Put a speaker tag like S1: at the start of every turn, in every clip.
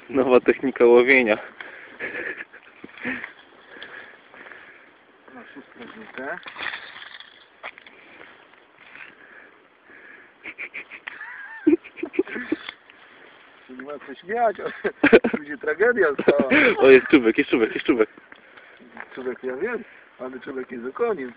S1: Nowa technika łowienia.
S2: Na szóstkę żółte. Nie ma co śmiać, będzie tragedia stała.
S1: O, jest czubek, jest czubek, jest czubek.
S2: Człowiek, ja wiem, ale człowiek jest okoniem.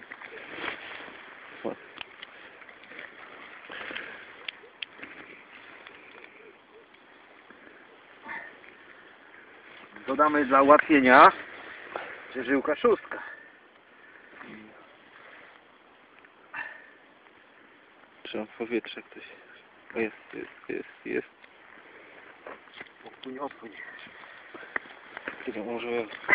S2: Dodamy dla ułatwienia żyłka szóstka.
S1: Trzeba powietrze ktoś. O, jest.
S2: Odpłyń.
S1: Tylko może...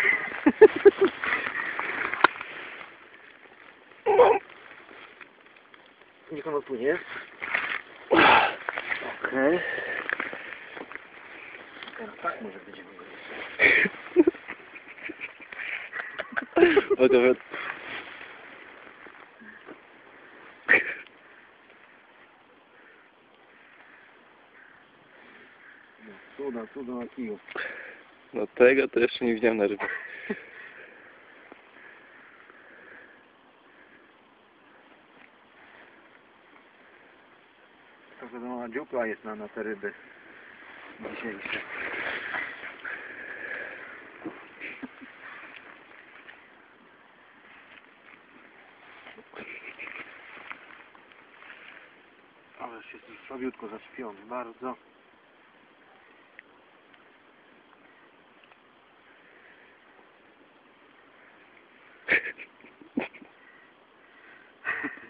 S2: Niech on odpłynie. Okej. Teraz tak może będziemy go
S1: O, to...
S2: Cuda na kiju.
S1: No tego to jeszcze nie widziałem na rybach.
S2: To mała dziupla jest na te ryby dzisiejsze. Ależ jest już słabiutko zaśpiony, bardzo.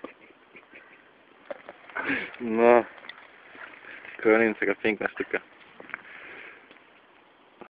S1: No. Kolejna taka piękna sztuka.